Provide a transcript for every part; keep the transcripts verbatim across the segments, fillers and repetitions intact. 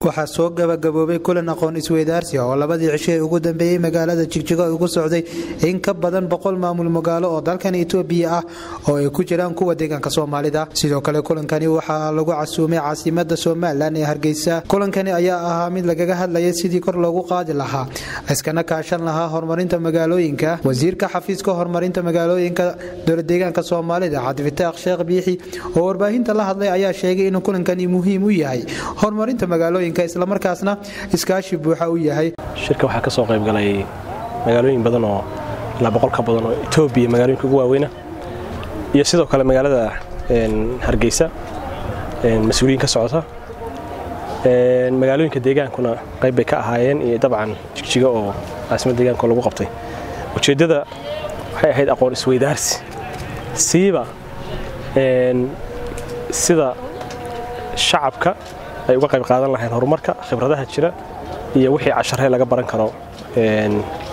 waxaa soo gabagaboobay kulan aqoon isweydaarsi oo labadii cisho ee ugu dambeeyay magaalada Jigjiga ugu socday in ka badan boqol maamul magaalo oo dalkan Itoobiya ah oo ay ku jiraan kuwa deegaanka Soomaalida. Sidoo kale kulankani waxaa lagu casuumay caasimadda Soomaaliland ee Hargeysa. Kulankani ayaa ahaa mid lagaga hadlayay sidii kor loogu qaadi lahaa iskana kaashan lahaa horumarinta magaalooyinka. Wasiirka xafiiska horumarinta magaalooyinka dowladda deegaanka Soomaalida Cabdifataaq Sheekh Biixi oo warbaahinta la hadlay ayaa sheegay in kulankani muhiim u yahay horumarinta magaalooyinka isla markaasna iskaashi buuxa u yahay. shirka waxa ka soo qayb galay magaalooyin badan oo la boqol ka badan oo Itoobiya magaalooyinka ugu waaweyn iyo sidoo kale magaalada een Hargeysa een mas'uuliyiin ka socota een magaalooyinka deegaankuna qayb bay ka ahaayeen iyo dabcan Jigjiga oo caasimadda deegaanka lagu qabtay. ujeedada waxay ahayd aqoon isweydaarsi siiba een sida shacabka ay uga qayb qaadan lahayn horumarka khibradaha jira iyo wixii casharey laga baran karo een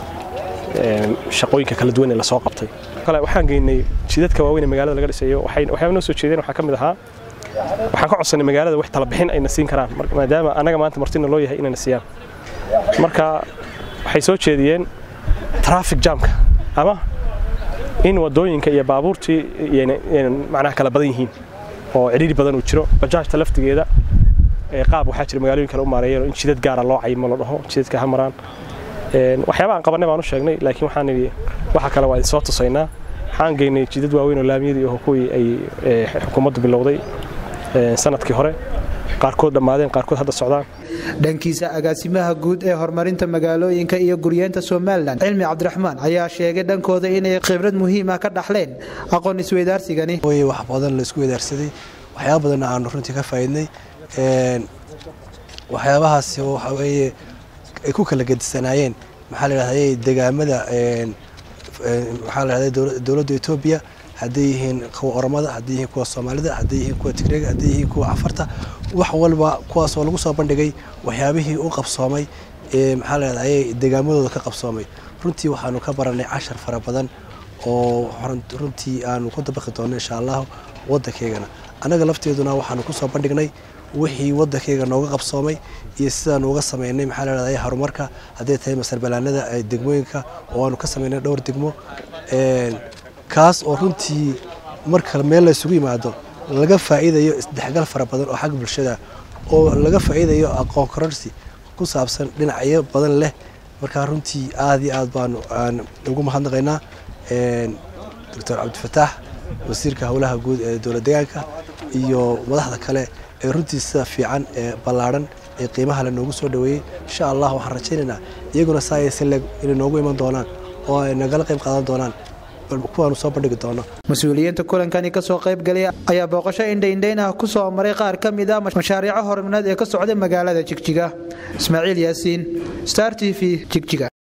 shaqooyinka kala duwan ee la soo qabtay. kale waxaan geynay jidadka waaweyn ee magaalada laga dhisayo waxay waxay noo soo jeedeen waxa kamid ahaa waxaan ka codsanay magaalada wax tala bixin ay nasiin karaan maadaama anaga maanta martina loo yahay inay nasiyaan. marka waxay soo jeediyeen traffic jamka ama in wadooyinka iyo baabuurtii iyo macnaha kala badan yihiin oo ciriiri badan uu jiro bajaajta laftigeeda ee qaab waxa jira magaalooyin kale u maareeyeen in jidad gaar ah loo cayimo la dhaho jidadka hamaraan een waxyaabaha aan qabanay baan u sheegnay laakiin waxaan nidhi waxa kale waa soo tusaynaa waxaan geynay jidad waaweyn oo laamiyada iyo kuwii ay xukuumaddu bilowday sanadkii hore qaarkood dhamaadeen qaarkood hadda socdaan. dhankiisa agaasimaha guud ee horumarinta magaalooyinka iyo guryeenta Soomaaliland Cilmi Cabdiraxmaan ayaa sheegay dhankooda inay khibrad muhiim ah ka dhaxleen aqoon isweydaarsigani. way wax badan la isku weydaarsaday waxyaabo badan aan runtii ka faa'iidnay een waxyaabahaas waxa weeye ay ku kala gedisanayeen maxaa la yiraahdaa deegaamada een waxa la yiraahdaa dawladda Itoobiya haddii yihiin kuwa Oromada haddii yihiin kuwa Soomaalida haddii yihiin kuwa Tigreega haddii yihiin kuwa Afarta wax walba kuwaas oo lagu soo bandhigay waxyaabihii uu qabsoomay ee maxaa la yiraahdaa deegaamadooda ka qabsoomay. runtii waxaanu ka baranay cashar fara badan oo runtii aanu ku dabaqi doono insha Allah waddankeena. anaga lafteeduna waxaanu ku soo bandhignay wixii waddankeena nooga qabsoomay iyo sidaan uga sameeynay maxaa la yiraahdaa horumarka haddii tahay mas'uuliyadda ay degmooyinka oo aanu ka sameeynay dhowr degmo een kaas oo runtii marka meel la isugu yimaado laga faa'iidayo isdhexgal fara badan oo xag bulshada oo laga faa'iidayo aqoon kororsi ku saabsan dhinacyo badan leh. marka runtii aad iyo aad baan aan ugu mahadnaqaynaa een Doctor Cabdifataaq wasiirka hawlaha guud ee dowladda deegaanka iyo madaxda kale ee runtii sida fiican ee ballaaran ee qiimaha la noogu soo dhaweeyay. insha Allah waxaan rajaynaynaa iyaguna saayay inay noogu iman doonaan oo ay nagala qayb qaadan doonaan kuwaanu soo bandhigi doono. mas'uuliyiinta kulankani ka soo qayb galay ayaa booqasho indhayn ah ku soo maray qaar ka mid ah mashaariica horumarineed ee ka socda magaalada Jigjiga. Ismaaciil Yaasiin, Star T V, Jigjiga.